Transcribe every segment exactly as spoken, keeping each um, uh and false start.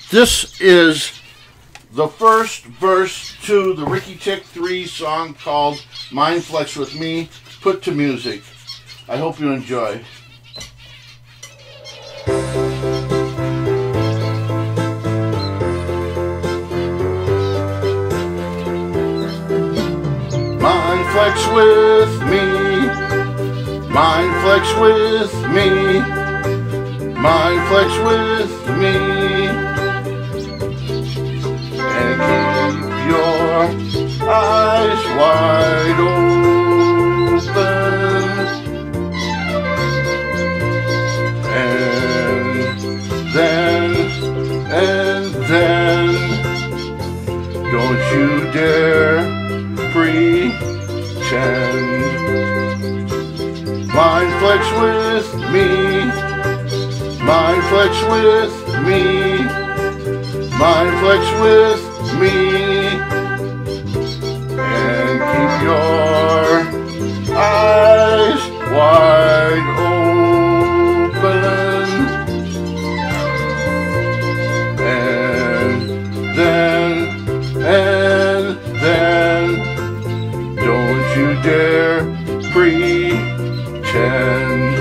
This is the first verse to the Ricky Tick three song called Mind Flex with Me, put to music. I hope you enjoy. Mind flex with me, mind flex with me, mind flex with me, and keep your eyes wide open, and then, and then, don't you dare pretend. Mind flex with me, mind flex with me, mind flex with me, and keep your eyes wide open, and then, and then, don't you dare pretend.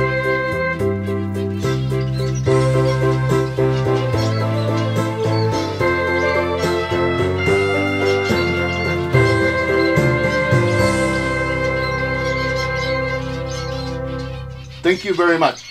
Thank you very much.